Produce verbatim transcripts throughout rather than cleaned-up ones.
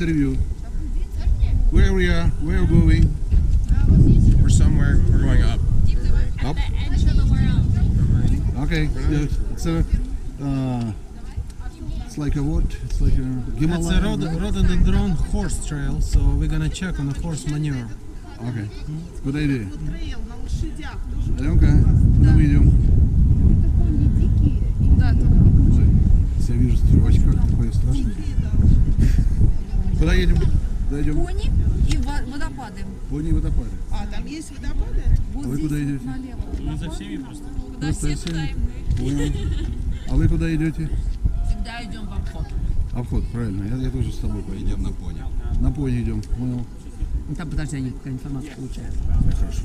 interview. Where we are? Where we're going? We're somewhere. We're going up. Up. Okay. Yeah, it's a. Uh, it's like a what? It's like a It's a Himalayan. rod rhododendron horse trail, so we're gonna check on the horse manure. Okay. Good idea. Пойдем-ка, куда мы идем? Ой, я вижу строчка, такое страшное. Куда едем? Куда идем? Пони и во- водопады. Пони и водопады. А, там есть водопады? Вот А вы здесь куда идете? налево. Ну, за всеми просто. Куда Просто все, все. туда и мы. Понял. А вы куда идете? Всегда идем в обход. Обход, правильно. Я, я тоже с тобой пойду. Идем на пони. На пони идем. Понял. Ну, там, подожди, они какая информация получают. Хорошо.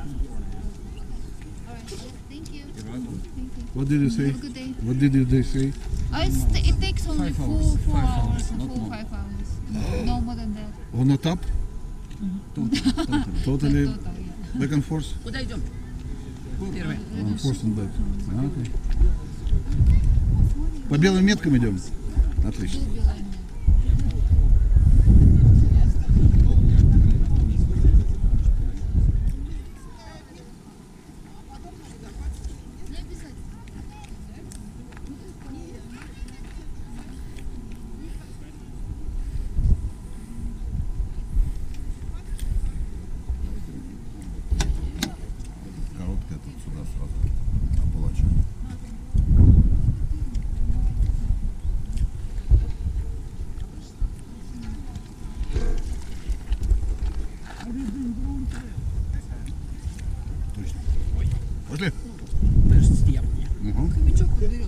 Thank you. What did you say? Have a good day. What did they say? Uh, it's, it takes only Five four, hours. four Five hours, hours, not four, more. five hours. No more than that. On the top? Totally. Totally. Total, yeah. Back and forth? Куда идем? Первое. Ah, forth and back. Ah, okay. По белым меткам идем? Отлично. Короткая тут сюда сразу. Апалача. Точно. Пошли. Подожди, я. Угу. Хомячок уберет.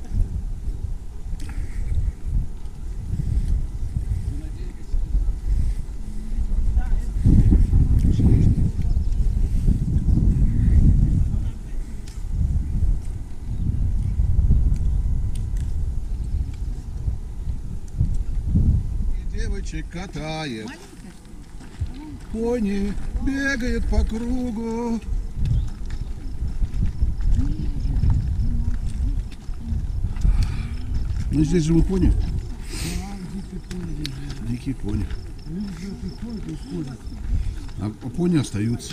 Девочек катает. Пони бегает по кругу. Ну, здесь живут пони. Дикие пони. А пони остаются.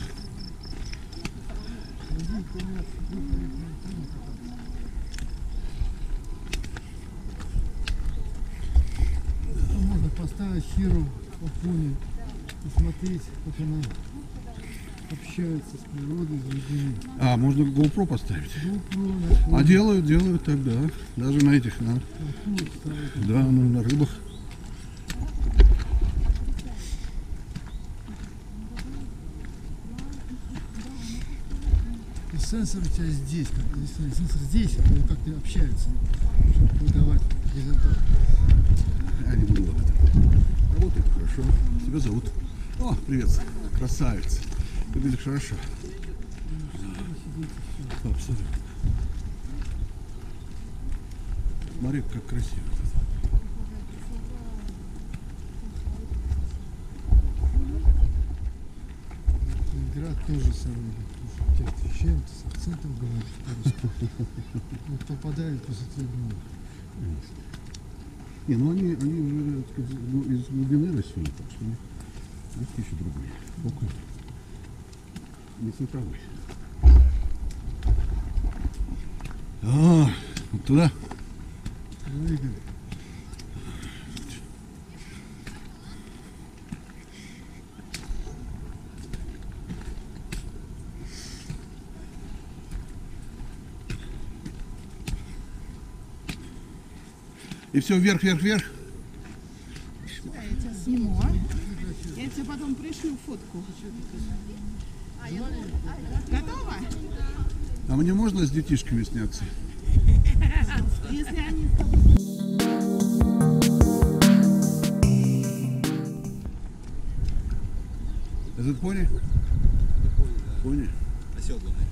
Можно поставить хиру по пони, посмотреть, как она общается с природой, с людьми. А, можно GoPro поставить. GoPro, на А делают, делают тогда. Даже на этих, на, акулу ставить. да, на, на рыбах. И сенсор у тебя здесь, как здесь, смотри, сенсор здесь, он как-то общается, чтобы выдавать результат. Я не буду об этом. Работает хорошо. Тебя зовут. О, привет. Красавец. Выглядишь хорошо. Абсолютно. Смотри, как красиво. Игра тоже самое. Я отвечаю, ты с акцентом говоришь по-русски. Вот попадает после твоего дня. Не, ну они, они уже так сказать, ну, из глубины России, так что есть еще другой. Окей. Не центровой. А, вот туда. Двигай. И все вверх, вверх, вверх. Да, я тебя сниму, а? Я тебе потом пришлю фотку. Готово? А мне можно с детишками сняться? Если они с тобой... Этот пони? Пони? Оседланный.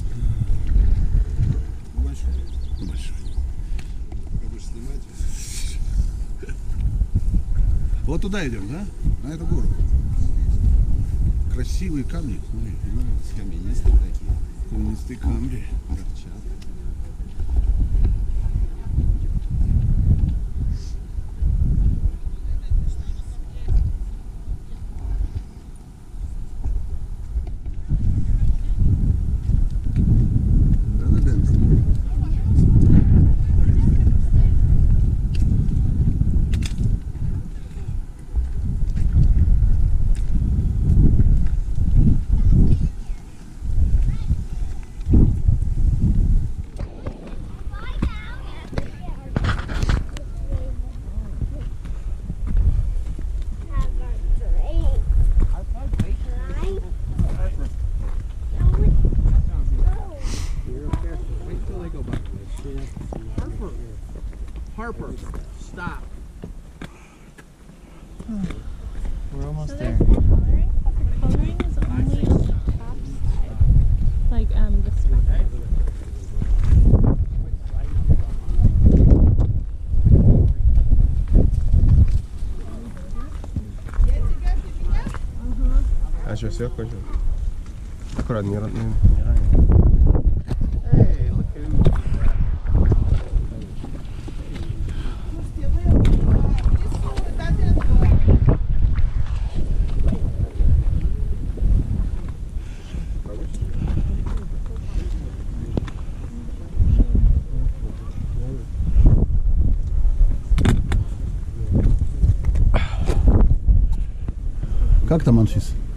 Большой. Большой. Будешь снимать? Вот туда идем, да? На эту гору. Красивые камни. Смотри, мне нравится. Каменистые такие. Каменистые камни. Торчат. Harper, stop. We're almost So there. there's more coloring, but the coloring is only on the top side. Like um the spec. А что, сверху еще? Аккуратно, не, ра- не, не ранен. Hey, look who. Слушайте, вы э, в лесу дате этого. Как там, Анфис?